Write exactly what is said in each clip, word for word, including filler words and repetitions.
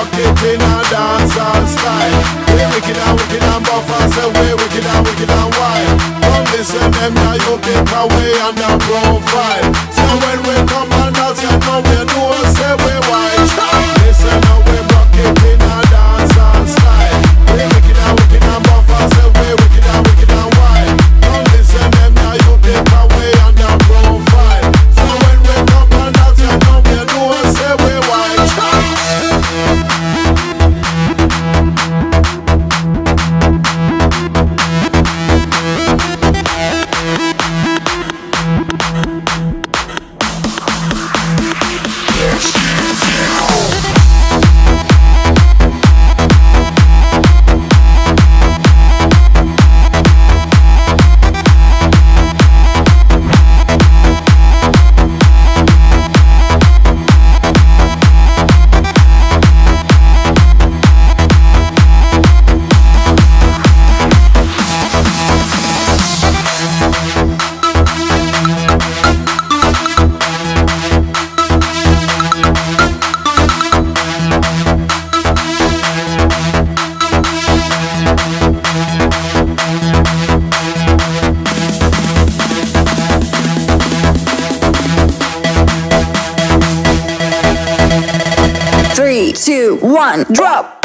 rock it in a dancehall style. We wicked and wicked and buff and say we wicked and wicked and wild. Come listen them now you take away on the profile. So when we come and dance you know we do and say we wild. Listen now we rock it in a dancehall style. We wicked and wicked and buff and say we wicked and wicked and wild. Come listen them now you take away on the profile. So when we come and dance you know we do and say we wild. Three, two, one, drop!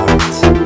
heart.